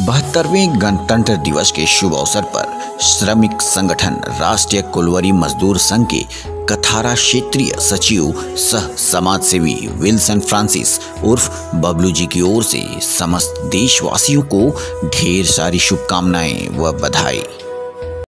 72वें गणतंत्र दिवस के शुभ अवसर पर श्रमिक संगठन राष्ट्रीय कुलवरी मजदूर संघ के कथारा क्षेत्रीय सचिव सह समाज सेवी विल्सन फ्रांसिस उर्फ बबलू जी की ओर से समस्त देशवासियों को ढेर सारी शुभकामनाएं व बधाई।